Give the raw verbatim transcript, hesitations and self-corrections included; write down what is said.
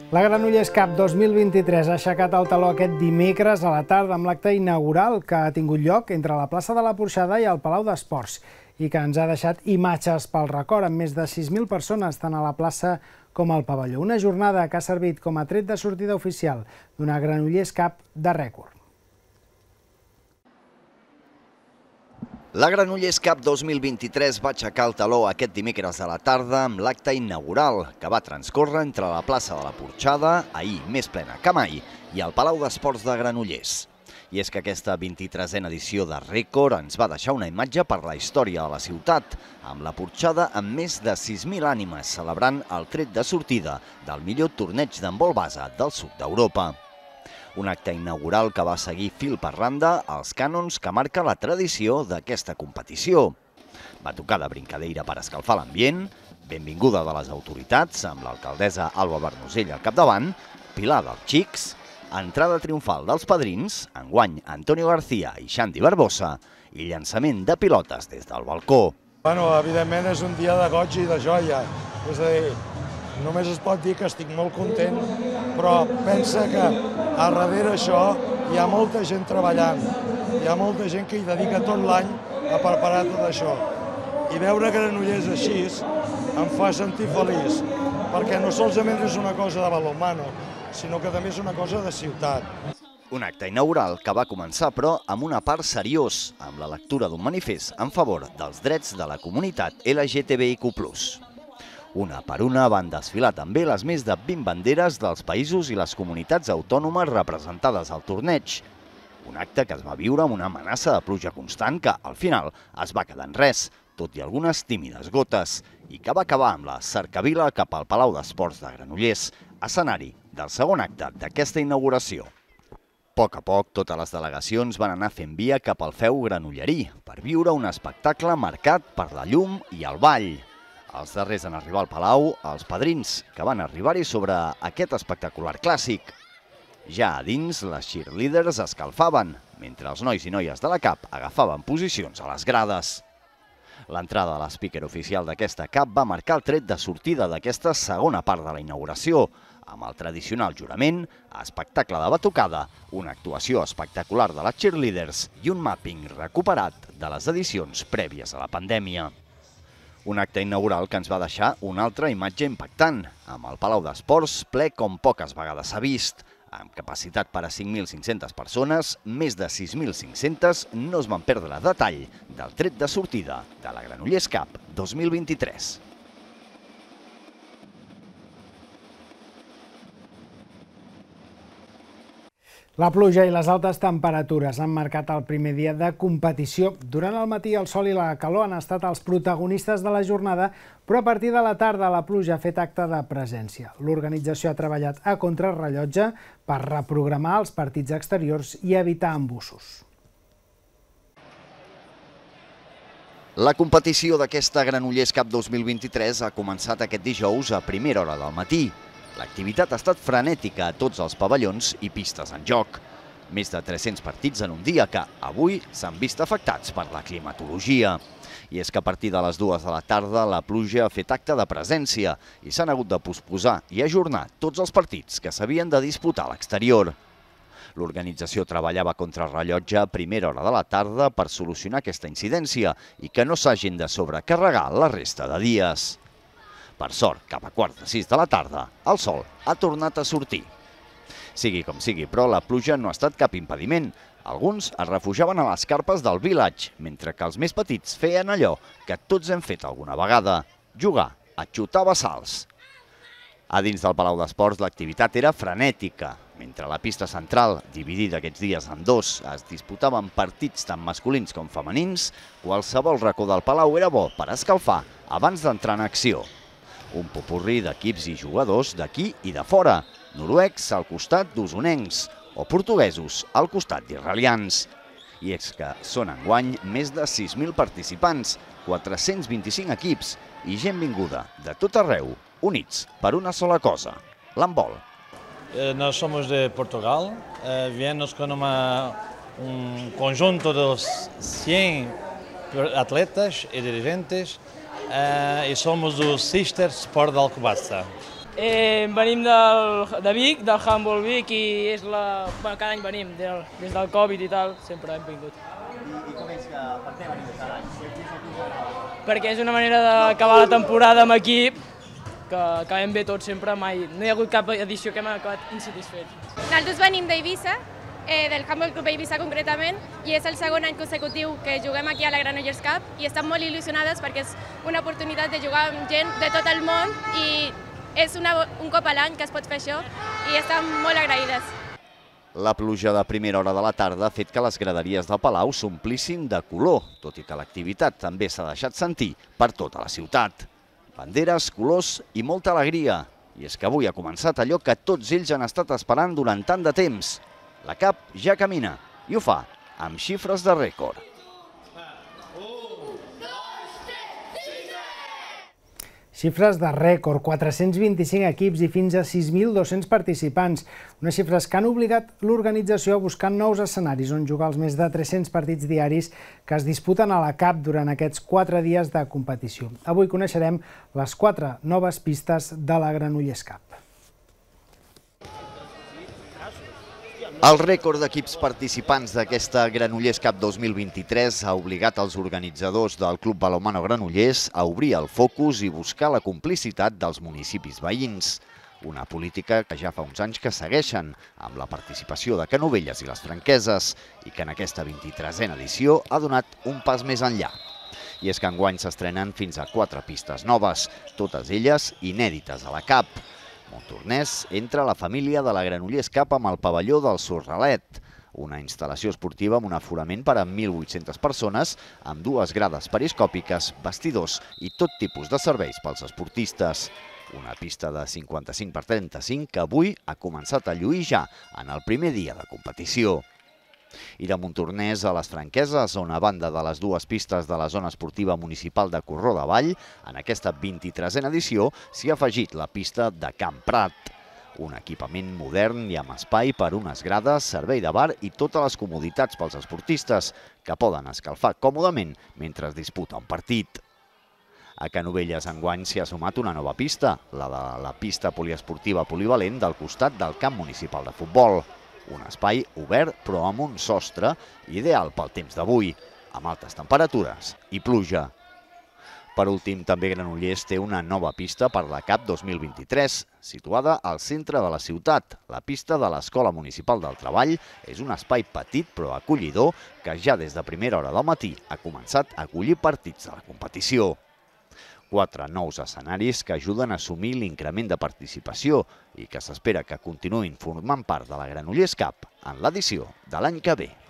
La Granollers Cup dos mil vint-i-tres ha aixecat el taló aquest dimecres a la tarda amb l'acte inaugural que ha tingut lloc entre la plaça de la Porxada i el Palau d'Esports i que ens ha deixat imatges pel record amb més de sis mil persones tant a la plaça com al pavelló. Una jornada que ha servit com a tret de sortida oficial d'una Granollers Cup de rècord. La Granollers Cup dos mil vint-i-tres va aixecar el taló aquest dimecres a la tarda amb l'acte inaugural que va transcórrer entre la plaça de la Porxada, ahir més plena que mai, i el Palau d'Esports de Granollers. I és que aquesta vint-i-tresena edició de rècord ens va deixar una imatge per la història de la ciutat, amb la Porxada amb més de sis mil ànimes celebrant el tret de sortida del millor torneig d'handbol base del sud d'Europa. Un acte inaugural que va seguir fil per randa els cànons que marca la tradició d'aquesta competició. Va tocar de brincadeira per escalfar l'ambient, benvinguda de les autoritats amb l'alcaldessa Alba Bernosell al capdavant, pilar dels xics, entrada triomfal dels padrins, enguany Antonio García i Xandi Barbosa, i llançament de pilotes des del balcó. Bueno, evidentment és un dia de goig i de joia, és a dir, només es pot dir que estic molt content, però pensa que a darrere això hi ha molta gent treballant, hi ha molta gent que hi dedica tot l'any a preparar tot això. I veure Granollers així em fa sentir feliç, perquè no solament és una cosa de balonmano, sinó que també és una cosa de ciutat. Un acte inaugural que va començar, però, amb una part seriós, amb la lectura d'un manifest en favor dels drets de la comunitat L G T B I Q plus. Una per una van desfilar també les més de vint banderes dels països i les comunitats autònomes representades al torneig. Un acte que es va viure amb una amenaça de pluja constant que, al final, es va quedar en res, tot i algunes tímides gotes, i que va acabar amb la cercavila cap al Palau d'Esports de Granollers, escenari del segon acte d'aquesta inauguració. A poc a poc, totes les delegacions van anar fent via cap al feu granollerí per viure un espectacle marcat per la llum i el ball. Els darrers en arribar al Palau, els padrins, que van arribar-hi sobre aquest espectacular clàssic. Ja a dins, les cheerleaders escalfaven, mentre els nois i noies de la Cup agafaven posicions a les grades. L'entrada de l'speaker oficial d'aquesta Cup va marcar el tret de sortida d'aquesta segona part de la inauguració, amb el tradicional jurament, espectacle de batucada, una actuació espectacular de les cheerleaders i un mapping recuperat de les edicions prèvies a la pandèmia. Un acte inaugural que ens va deixar una altra imatge impactant, amb el Palau d'Esports ple com poques vegades s'ha vist. Amb capacitat per a cinc mil cinc-centes persones, més de sis mil cinc-centes no es van perdre detall del tret de sortida de la Granollers Cup dos mil vint-i-tres. La pluja i les altes temperatures han marcat el primer dia de competició. Durant el matí el sol i la calor han estat els protagonistes de la jornada, però a partir de la tarda la pluja ha fet acte de presència. L'organització ha treballat a contrarrellotge per reprogramar els partits exteriors i evitar embussos. La competició d'aquesta Granollers Cup dos mil vint-i-tres ha començat aquest dijous a primera hora del matí. L'activitat ha estat frenètica a tots els pavellons i pistes en joc. Més de tres-cents partits en un dia que, avui, s'han vist afectats per la climatologia. I és que a partir de les dues de la tarda la pluja ha fet acte de presència i s'han hagut de posposar i ajornar tots els partits que s'havien de disputar a l'exterior. L'organització treballava contra rellotge a primera hora de la tarda per solucionar aquesta incidència i que no s'hagin de sobrecarregar la resta de dies. Per sort, cap a quart de sis de la tarda, el sol ha tornat a sortir. Sigui com sigui, però la pluja no ha estat cap impediment. Alguns es refugiaven a les carpes del Village, mentre que els més petits feien allò que tots hem fet alguna vegada, jugar a xutar bassals. A dins del Palau d'Esports l'activitat era frenètica. Mentre a la pista central, dividida aquests dies en dos, es disputaven partits tant masculins com femenins, qualsevol racó del Palau era bo per escalfar abans d'entrar en acció. Un popurrí d'equips i jugadors d'aquí i de fora, noruecs al costat d'usonencs o portuguesos al costat d'israelians. I és que són enguany més de sis mil participants, quatre-cents vint-i-cinc equips i gent vinguda de tot arreu, units per una sola cosa, l'handbol. Nós somos de Portugal, viemos con uma, un conjunto de cien atletas e dirigentes Uh, e somos o Sister Sport de Alcobaça. Eh, venim del, de Vic, del Handball Vic, i és la, bueno, cada any venim, del, des del Covid i tal, sempre hem vingut. I, i com és que per què veniu cada any? Perquè és una manera d'acabar la temporada amb equip, que acabem bé tots sempre, mai, no hi ha hagut cap edició que hem acabat insatisfets. Nosaltres venim d'Eivissa, eh, del Handball Club Eivissa concretament, i és el segon any consecutiu que juguem aquí a la Granollers Cup i estem molt il·lusionades perquè és una oportunitat de jugar amb gent de tot el món i és una, un cop a l'any que es pot fer això i estem molt agraïdes. La pluja de primera hora de la tarda ha fet que les graderies del Palau s'omplissin de color, tot i que l'activitat també s'ha deixat sentir per tota la ciutat. Banderes, colors i molta alegria. I és que avui ha començat allò que tots ells han estat esperant durant tant de temps. La Cup ja camina i ho fa amb xifres de rècord. Xifres de rècord, quatre-cents vint-i-cinc equips i fins a sis mil dos-cents participants. Unes xifres que han obligat l'organització a buscar nous escenaris on jugar els més de tres-cents partits diaris que es disputen a la Cup durant aquests quatre dies de competició. Avui coneixerem les quatre noves pistes de la Granollers Cup. El rècord d'equips participants d'aquesta Granollers Cup dos mil vint-i-tres ha obligat els organitzadors del Club Balonmano Granollers a obrir el focus i buscar la complicitat dels municipis veïns. Una política que ja fa uns anys que segueixen, amb la participació de Canovelles i les Franqueses, i que en aquesta vint-i-tresena edició ha donat un pas més enllà. I és que enguany s'estrenen fins a quatre pistes noves, totes elles inèdites a la Cup. Montornès entra a la família de la Granollers Cup amb el pavelló del Sorralet, una instal·lació esportiva amb un aforament per a mil vuit-centes persones, amb dues grades periscòpiques, vestidors i tot tipus de serveis pels esportistes. Una pista de cinquanta-cinc per trenta-cinc que avui ha començat a lluir ja en el primer dia de competició. I de Montornès a les Franqueses, on a banda de les dues pistes de la zona esportiva municipal de Corró de Vall, en aquesta vint-i-tresena edició s'hi ha afegit la pista de Camp Prat. Un equipament modern i amb espai per unes grades, servei de bar i totes les comoditats pels esportistes, que poden escalfar còmodament mentre es disputa un partit. A Canovelles enguany s'hi ha sumat una nova pista, la de la pista poliesportiva polivalent del costat del camp municipal de futbol. Un espai obert però amb un sostre ideal pel temps d'avui, amb altes temperatures i pluja. Per últim, també Granollers té una nova pista per la Cup dos mil vint-i-tres, situada al centre de la ciutat. La pista de l'Escola Municipal del Treball és un espai petit però acollidor que ja des de primera hora del matí ha començat a acollir partits de la competició. Quatre nous escenaris que ajuden a assumir l'increment de participació i que s'espera que continuïn formant part de la Granollers Cup en l'edició de l'any que ve.